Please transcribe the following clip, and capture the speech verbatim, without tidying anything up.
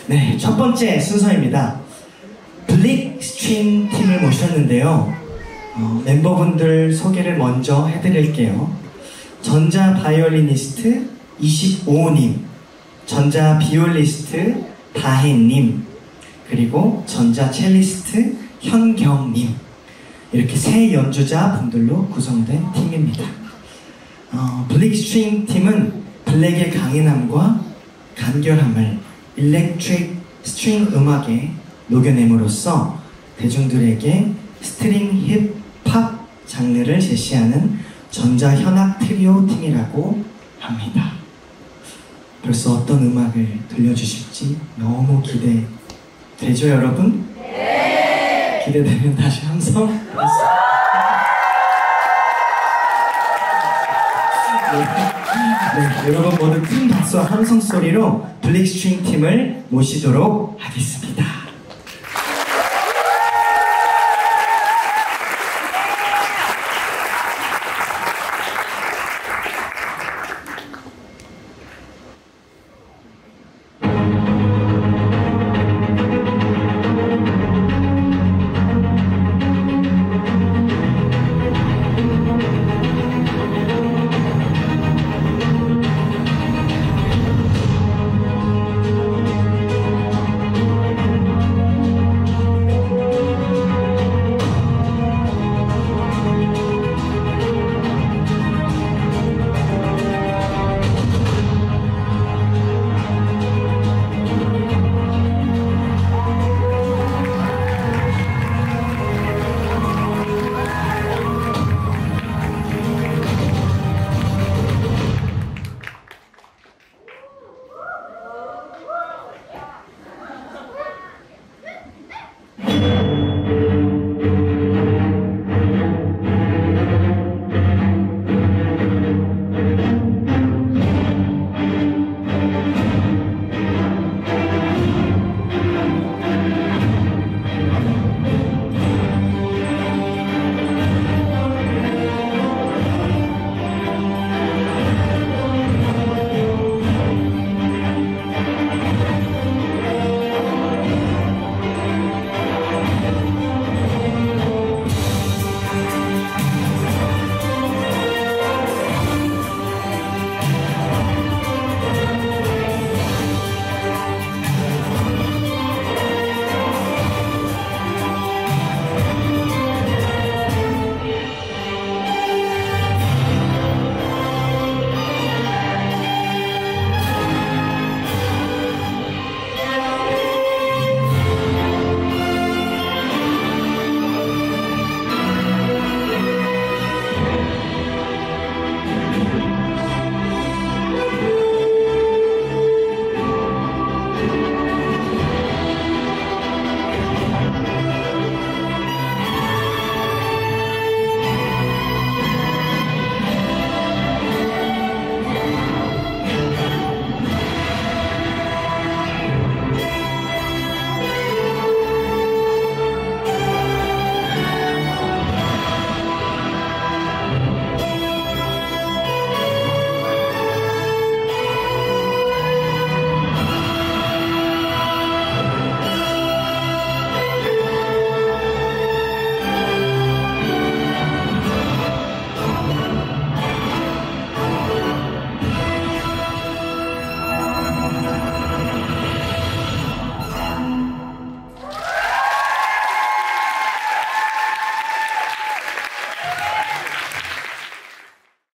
네, 첫 번째 순서입니다. 블랙스트림 팀을 모셨는데요. 어, 멤버분들 소개를 먼저 해드릴게요. 전자 바이올리니스트 이십오 님, 전자 비올리스트 다혜님, 그리고 전자 첼리스트 현경님, 이렇게 세 연주자 분들로 구성된 팀입니다. 어, 블랙스트링 팀은 블랙의 강인함과 간결함을 일렉트릭 스트링 음악에 녹여냄으로써 대중들에게 스트링 힙합 장르를 제시하는 전자현악 트리오 팀이라고 합니다. 벌써 어떤 음악을 들려주실지 너무 기대되죠, 여러분? 네! 기대되면 다시 함성 하겠습니다. 네, 여러분 모두 큰 박수와 함성 소리로 블랙스트링 팀을 모시도록 하겠습니다.